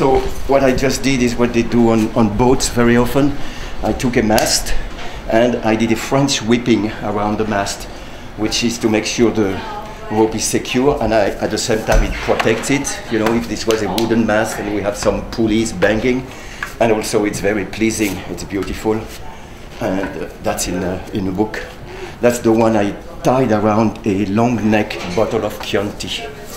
So what I just did is what they do on boats very often. I took a mast and I did a French whipping around the mast, which is to make sure the rope is secure, and at the same time it protects it. You know, if this was a wooden mast and we have some pulleys banging, and also it's very pleasing, it's beautiful, and that's in the book. That's the one I tied around a long neck bottle of Chianti.